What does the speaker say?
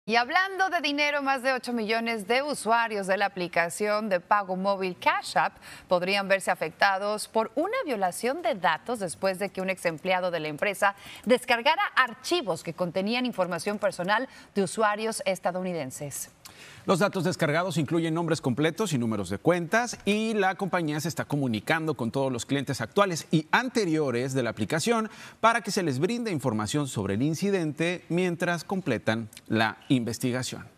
Y hablando de dinero, más de 8 millones de usuarios de la aplicación de pago móvil Cash App podrían verse afectados por una violación de datos después de que un ex empleado de la empresa descargara archivos que contenían información personal de usuarios estadounidenses. Los datos descargados incluyen nombres completos y números de cuentas, y la compañía se está comunicando con todos los clientes actuales y anteriores de la aplicación para que se les brinde información sobre el incidente mientras completan la investigación.